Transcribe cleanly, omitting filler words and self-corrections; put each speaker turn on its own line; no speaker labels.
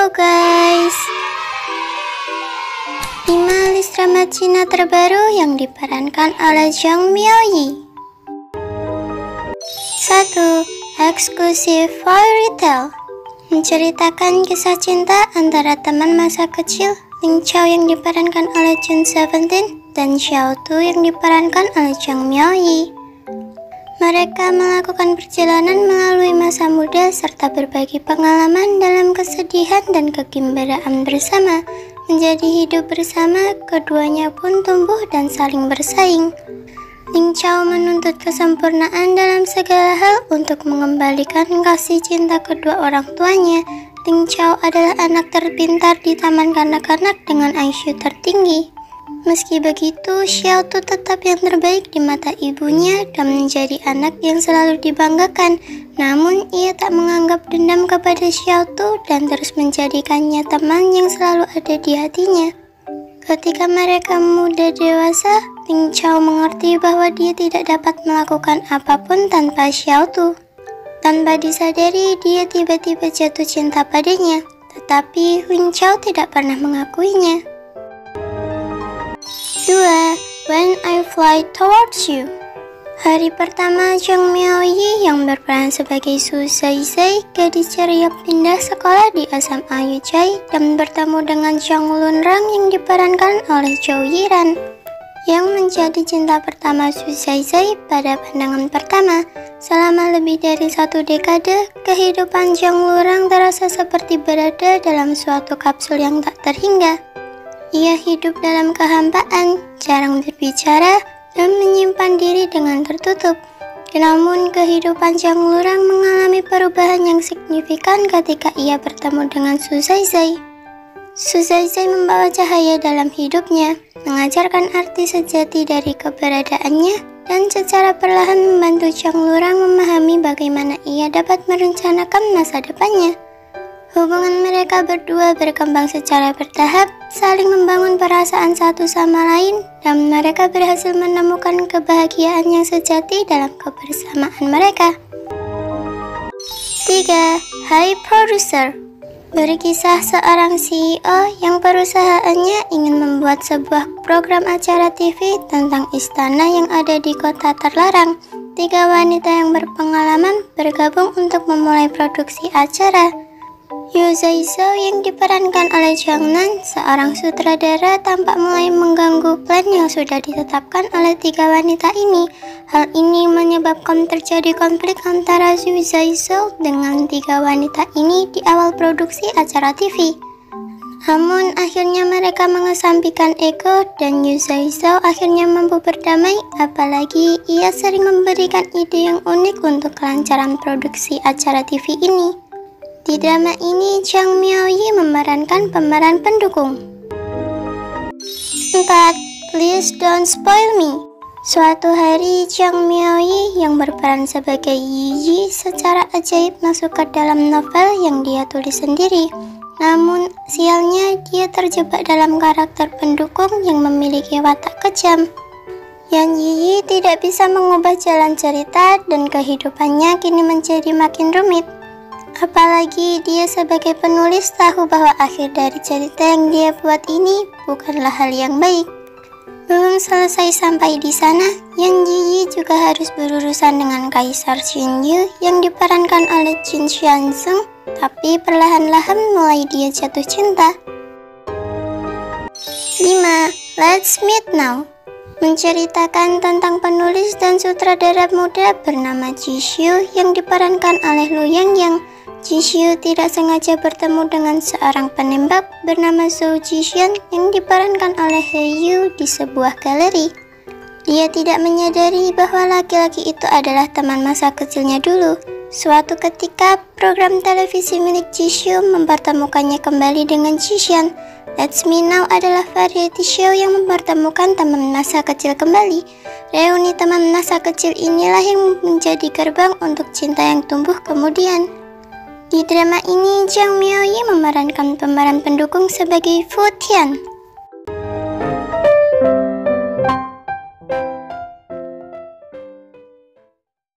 Halo guys, 5 list drama Cina terbaru yang diperankan oleh Zhang Miaoyi. 1. Exclusive Fairy Tale menceritakan kisah cinta antara teman masa kecil Ling Chao yang diperankan oleh Jun 17 dan Xiao Tu yang diperankan oleh Zhang Miaoyi. Mereka melakukan perjalanan melalui masa muda serta berbagi pengalaman dalam kesedihan dan kegembiraan bersama. Menjadi hidup bersama, keduanya pun tumbuh dan saling bersaing. Ling Chao menuntut kesempurnaan dalam segala hal untuk mengembalikan kasih cinta kedua orang tuanya. Ling Chao adalah anak terpintar di taman kanak-kanak dengan IQ tertinggi. Meski begitu, Xiao Tu tetap yang terbaik di mata ibunya dan menjadi anak yang selalu dibanggakan. Namun, ia tak menganggap dendam kepada Xiao Tu dan terus menjadikannya teman yang selalu ada di hatinya. Ketika mereka muda dewasa, Ling Chao mengerti bahwa dia tidak dapat melakukan apapun tanpa Xiao Tu. Tanpa disadari, dia tiba-tiba jatuh cinta padanya, tetapi Ling Chao tidak pernah mengakuinya. 2. When I Fly Towards You. Hari pertama Zhang Miaoyi yang berperan sebagai Su Zaizai, gadis ceria pindah sekolah di SMA Yuzhai dan bertemu dengan Zhang Lunrang yang diperankan oleh Zhou Yiran, yang menjadi cinta pertama Su Zaizai pada pandangan pertama. Selama lebih dari 1 dekade, kehidupan Zhang Lunrang terasa seperti berada dalam suatu kapsul yang tak terhingga. Ia hidup dalam kehampaan, jarang berbicara, dan menyimpan diri dengan tertutup. Namun, kehidupan Zhang Lunrang mengalami perubahan yang signifikan ketika ia bertemu dengan Su Zaizai. Su Zaizai membawa cahaya dalam hidupnya, mengajarkan arti sejati dari keberadaannya, dan secara perlahan membantu Zhang Lunrang memahami bagaimana ia dapat merencanakan masa depannya. Hubungan mereka berdua berkembang secara bertahap, saling membangun perasaan satu sama lain, dan mereka berhasil menemukan kebahagiaan yang sejati dalam kebersamaan mereka. 3. High Producer. Berkisah seorang CEO yang perusahaannya ingin membuat sebuah program acara TV tentang istana yang ada di kota terlarang. 3 wanita yang berpengalaman bergabung untuk memulai produksi acara. Yu Zaizhou yang diperankan oleh Zhang Nan, seorang sutradara, tampak mulai mengganggu plan yang sudah ditetapkan oleh 3 wanita ini. Hal ini menyebabkan terjadi konflik antara Yu Zaizhou dengan 3 wanita ini di awal produksi acara TV. Namun akhirnya mereka mengesampingkan ego dan Yu Zaizhou akhirnya mampu berdamai, apalagi ia sering memberikan ide yang unik untuk kelancaran produksi acara TV ini. Di drama ini, Zhang Miaoyi memerankan pemeran pendukung. 4. Please Don't Spoil Me. Suatu hari, Zhang Miaoyi yang berperan sebagai Yi Yi secara ajaib masuk ke dalam novel yang dia tulis sendiri. Namun, sialnya dia terjebak dalam karakter pendukung yang memiliki watak kejam. Yang Yi Yi tidak bisa mengubah jalan cerita dan kehidupannya kini menjadi makin rumit. Apalagi dia sebagai penulis tahu bahwa akhir dari cerita yang dia buat ini bukanlah hal yang baik. Belum selesai sampai di sana, Yan Yi juga harus berurusan dengan Kaisar Xin Yu yang diperankan oleh Jin Xianzeng, tapi perlahan-lahan mulai dia jatuh cinta. 5. Let's Meet Now. Menceritakan tentang penulis dan sutradara muda bernama Ji Xiu yang diperankan oleh Lu Yangyang. Ji Xiu tidak sengaja bertemu dengan seorang penembak bernama Zhou Jixian yang diperankan oleh He Yu di sebuah galeri. Dia tidak menyadari bahwa laki-laki itu adalah teman masa kecilnya dulu. Suatu ketika, program televisi milik Ji Xiu mempertemukannya kembali dengan Jixian. Let's Me Now adalah variety show yang mempertemukan teman masa kecil kembali. Reuni teman masa kecil inilah yang menjadi gerbang untuk cinta yang tumbuh kemudian. Di drama ini, Zhang Miaoyi memerankan pemeran pendukung sebagai Fu Tian,